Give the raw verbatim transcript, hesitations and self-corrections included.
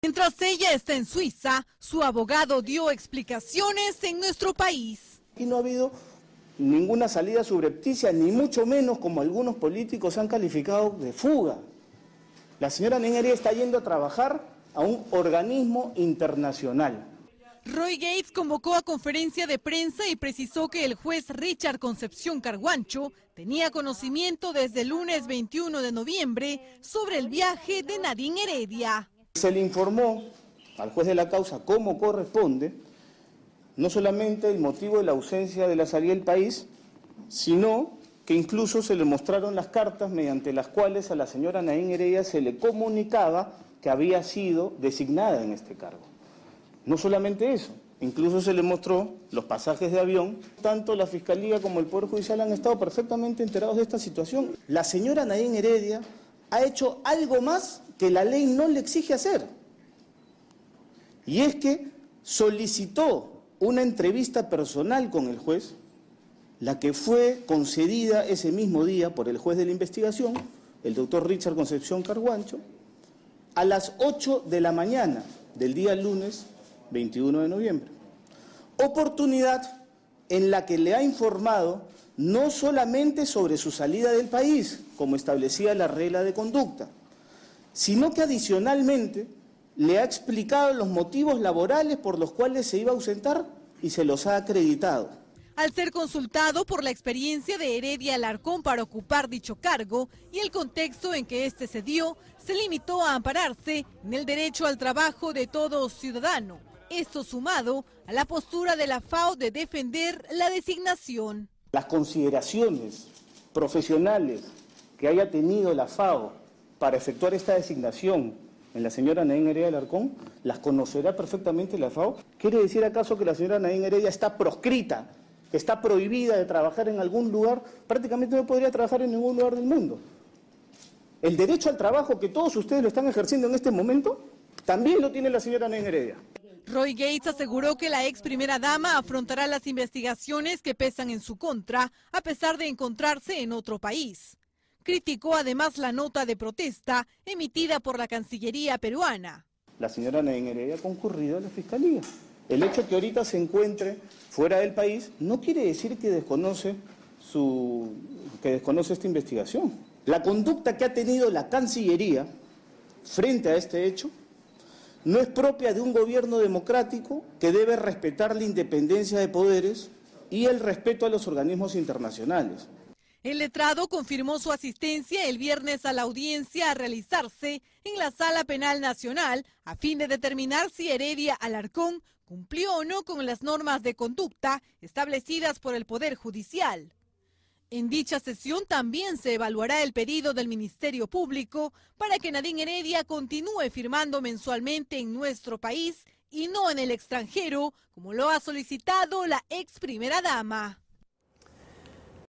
Mientras ella está en Suiza, su abogado dio explicaciones en nuestro país. Aquí no ha habido ninguna salida subrepticia, ni mucho menos como algunos políticos han calificado de fuga. La señora Nadine Heredia está yendo a trabajar a un organismo internacional. Roy Gates convocó a conferencia de prensa y precisó que el juez Richard Concepción Carguancho tenía conocimiento desde el lunes veintiuno de noviembre sobre el viaje de Nadine Heredia. Se le informó al juez de la causa cómo corresponde, no solamente el motivo de la ausencia de la salida del país, sino que incluso se le mostraron las cartas mediante las cuales a la señora Nadine Heredia se le comunicaba que había sido designada en este cargo. No solamente eso, incluso se le mostró los pasajes de avión. Tanto la Fiscalía como el Poder Judicial han estado perfectamente enterados de esta situación. La señora Nadine Heredia ha hecho algo más que la ley no le exige hacer. Y es que solicitó una entrevista personal con el juez, la que fue concedida ese mismo día por el juez de la investigación, el doctor Richard Concepción Carguancho, a las ocho de la mañana del día lunes veintiuno de noviembre. Oportunidad en la que le ha informado no solamente sobre su salida del país, como establecía la regla de conducta, sino que adicionalmente le ha explicado los motivos laborales por los cuales se iba a ausentar y se los ha acreditado. Al ser consultado por la experiencia de Heredia Alarcón para ocupar dicho cargo y el contexto en que éste se dio, se limitó a ampararse en el derecho al trabajo de todo ciudadano. Esto sumado a la postura de la F A O de defender la designación. Las consideraciones profesionales que haya tenido la F A O para efectuar esta designación en la señora Nadine Heredia Alarcón, las conocerá perfectamente la F A O. ¿Quiere decir acaso que la señora Nadine Heredia está proscrita, que está prohibida de trabajar en algún lugar? Prácticamente no podría trabajar en ningún lugar del mundo. El derecho al trabajo que todos ustedes lo están ejerciendo en este momento, también lo tiene la señora Nadine Heredia. Roy Gates aseguró que la ex primera dama afrontará las investigaciones que pesan en su contra, a pesar de encontrarse en otro país. Criticó además la nota de protesta emitida por la Cancillería peruana. La señora Nadine Heredia ha concurrido a la Fiscalía. El hecho que ahorita se encuentre fuera del país no quiere decir que desconoce, su, que desconoce esta investigación. La conducta que ha tenido la Cancillería frente a este hecho no es propia de un gobierno democrático que debe respetar la independencia de poderes y el respeto a los organismos internacionales. El letrado confirmó su asistencia el viernes a la audiencia a realizarse en la Sala Penal Nacional a fin de determinar si Heredia Alarcón cumplió o no con las normas de conducta establecidas por el Poder Judicial. En dicha sesión también se evaluará el pedido del Ministerio Público para que Nadine Heredia continúe firmando mensualmente en nuestro país y no en el extranjero, como lo ha solicitado la ex primera dama.